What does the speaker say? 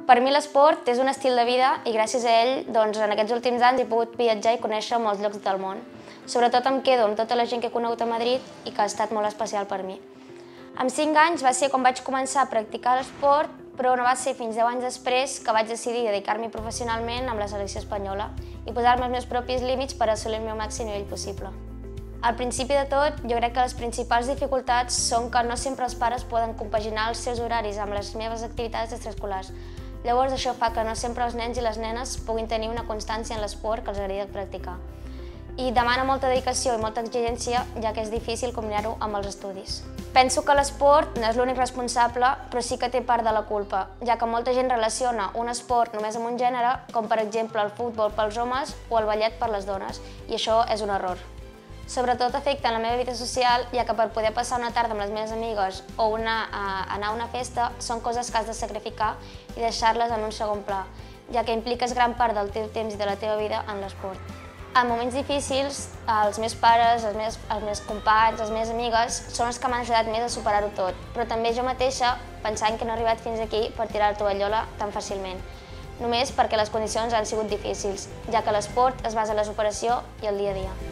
Per mi l'esport és un estil de vida i gràcies a ell en aquests últims anys he pogut viatjar i conèixer molts llocs del món. Sobretot em quedo amb tota la gent que he conegut a Madrid i que ha estat molt especial per mi. Amb 5 anys va ser quan vaig començar a practicar l'esport, però no va ser fins 10 anys després que vaig decidir dedicar-m'hi professionalment amb la selecció espanyola i posar-me els meus propis límits per assolir el meu màxim nivell possible. Al principi de tot, jo crec que les principals dificultats són que no sempre els pares poden compaginar els seus horaris amb les meves activitats extraescolars. Llavors això fa que no sempre els nens i les nenes puguin tenir una constància en l'esport que els agrada practicar. I demana molta dedicació i molta exigència, ja que és difícil combinar-ho amb els estudis. Penso que l'esport no és l'únic responsable, però sí que té part de la culpa, ja que molta gent relaciona un esport només amb un gènere, com per exemple el futbol pels homes o el ballet per les dones, i això és un error. Sobretot afecta en la meva vida social, ja que per poder passar una tarda amb les meves amigues o anar a una festa són coses que has de sacrificar i deixar-les en un segon pla, ja que impliques gran part del teu temps i de la teva vida en l'esport. En moments difícils, els meus pares, els meus companys, les meves amigues són els que m'han ajudat més a superar-ho tot, però també jo mateixa pensant que no he arribat fins aquí per tirar la tovallola tan fàcilment, només perquè les condicions han sigut difícils, ja que l'esport es basa en la superació i el dia a dia.